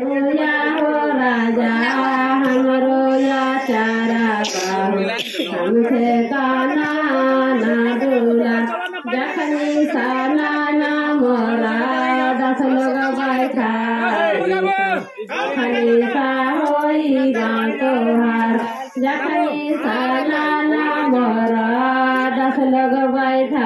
या हो राजा हमरो या चारा हमसे काना ना दूला जखनी साना ना मोरा 10 लोग बैठा जखनी सा होई तोहार जखनी साना ना मोरा 10 लोग बैठा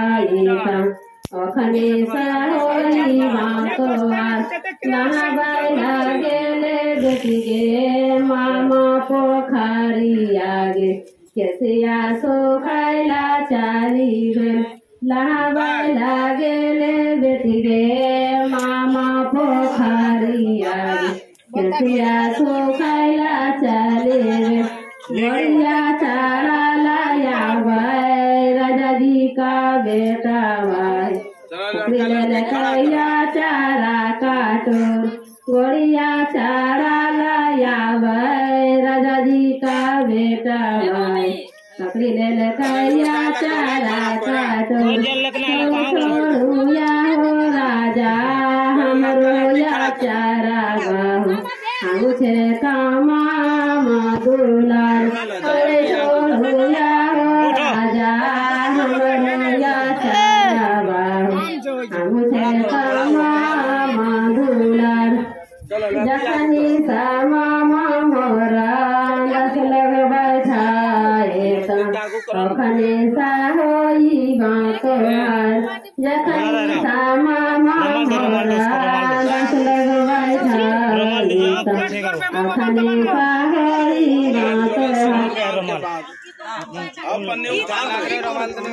ओखनी सा होई तोहार नहाबाइला गेले बेटी गे मामा पोखरी आगे केसिया सो खाइला चारी बेल नहाबाइला गेले बेटी गे मामा पोखरी आगे केसिया सो खाइला चारी बेल बढ़िया चारा लाया भाई राजा जी का बेटा भाई कैया चारा काटो गोड़िया चारा लाया भाई राजा जी का बेटा भाई पकड़ी ले कैया चारा काटो या हो राजा हमरो या चारा बाहु हम छे कामा दुलार अरे छोड़ू या हो राजा हमरो या चारा बाहु हम छे कामा दुलार जखनी सा मामा मोरा 10 लोग बैठाए ओखनी सा होई तोहार जखनी सा मामा मोरा 10 लोग बैठाए ओखनी सा होई तोहार